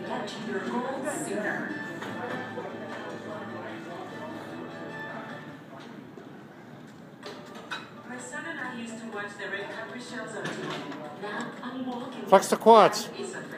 catch your goal sooner. My son and I used to watch the red carpet shows on TV. Now I'm walking. Flex the quads.